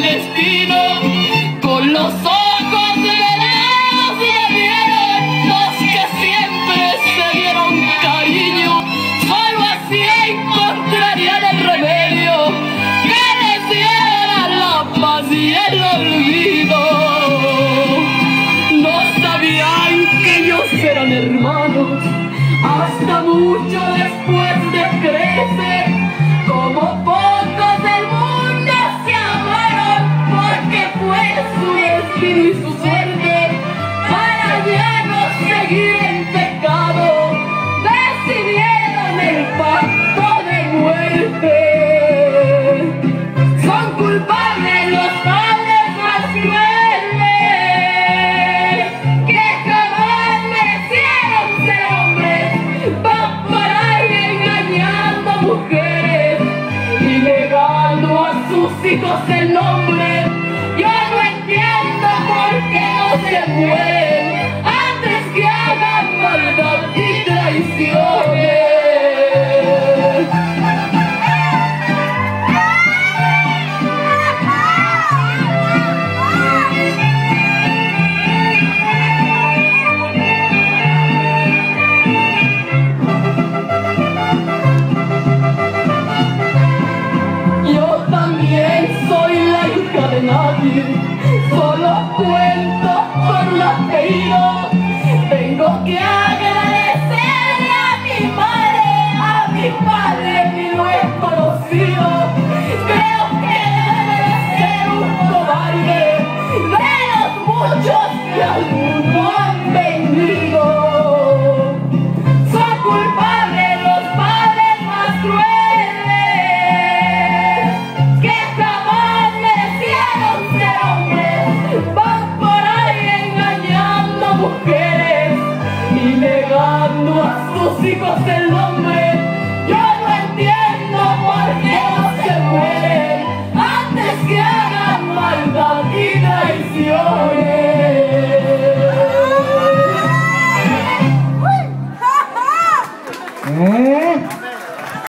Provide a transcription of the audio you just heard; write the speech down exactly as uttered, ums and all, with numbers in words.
destino. Con los ojos venenos me vieron los que siempre se dieron cariño. Solo así encontrarían el remedio que les diera la paz y el olvido. No sabían que ellos eran hermanos hasta mucho después de crecer. Como pocos del mundo se amaron, porque fue su destino y su suerte. Para ya no seguir en pecado, decidieron el pacto de muerte. Son culpables los padres más crueles, que jamás merecieron ser hombres. Van por ahí engañando a mujeres y negando a sus hijos el nombre. Yo no entiendo por qué no se mueren antes que hagan maldad y traiciones. Yo también soy la hija de nadie, solo cuento por lo apellido. Tengo que agradecerle a mi madre, a mi padre que lo he conocido. Creo que debe de ser un cobarde de los muchos que al mundo han venido. Son culpables los padres más crueles, que jamás merecieron ser hombres. Van por ahí engañando a mujeres y negando a sus hijos el nombre.